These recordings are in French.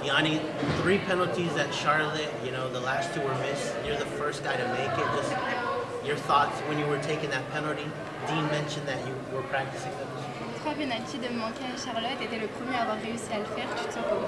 Yanni, 3 penalties at Charlotte, you know, the last 2 were missed. You're the first guy to make it. Just your thoughts when you were taking that penalty. Dean mentioned that you were practicing those. 3 pénaltys de manquer à Charlotte, était le premier à avoir réussi à le faire. Tu te sens comment?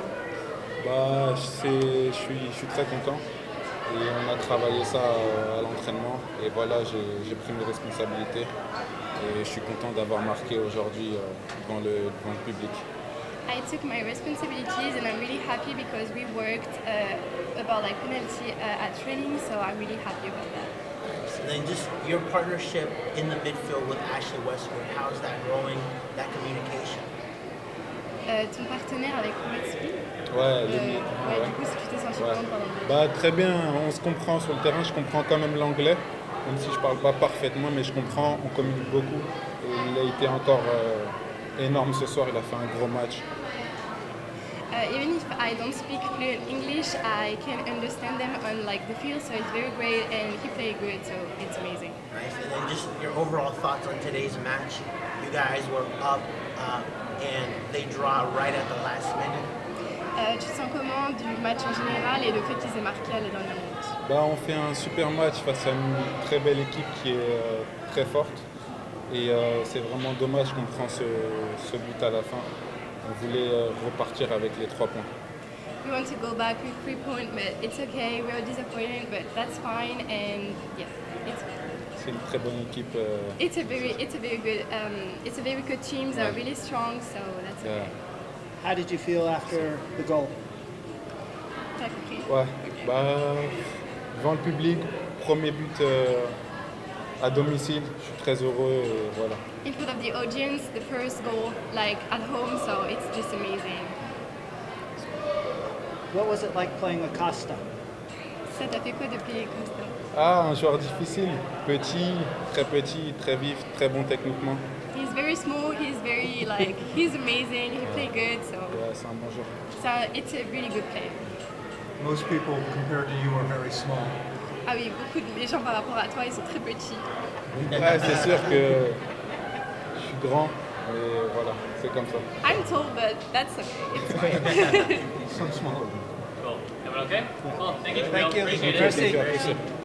Je suis très content et on a travaillé ça à l'entraînement et voilà, j'ai pris mes responsabilités et je suis content d'avoir marqué aujourd'hui devant le public. I took my responsibilities and I'm really happy because we worked about like penalty at training, so I'm really happy about that. And then just your partnership in the midfield with Ashley Westwood, how's that growing, that communication? Ton partenaire avec Westwood? Ouais, Du coup, si tu t'es senti comment pendant le match? Très bien, on se comprend sur le terrain, je comprends quand même l'anglais, même si je ne parle pas parfaitement, mais je comprends, on communique beaucoup. Et il a été encore énorme ce soir, il a fait un gros match. Even if I don't speak fluent English, I can understand them on like the field, so it's very great, and he played good, so it's amazing. Nice. And then just your overall thoughts on today's match. You guys were up and they draw right at the last minute. Tu te sens comment du match en général et le fait qu'ils aient marqué à la dernière minute? On fait un super match face à une très belle équipe qui est très forte. Et c'est vraiment dommage qu'on prenne ce but à la fin. On voulait repartir avec les 3 points. We want to go back with 3 points, but it's okay. We are disappointed, but that's fine. And yeah, it's good. C'est une très bonne équipe. It's a very good team. They're really strong, so that's okay. How did you feel after the goal? T'as compris? Devant le public, premier but à domicile, je suis très heureux et voilà. In front of the audience, the first goal, like at home, so it's just amazing. What was it like playing with Costa? Ça t'a fait quoi de payer comme ça? Un joueur difficile, petit, très vif, très bon techniquement. He's very small, he's amazing, he played good, so Ouais, c'est un bon joueur. so it's a really good player. Most people compared to you are very small. Ah oui, beaucoup de gens par rapport à toi, ils sont très petits. Ouais, c'est sûr que je suis grand, mais voilà, c'est comme ça. I'm tall, but that's okay. It's fine. Some smaller. Cool. Everyone okay? Cool. Thank you. Thank you. Appreciate it. Merci. Merci.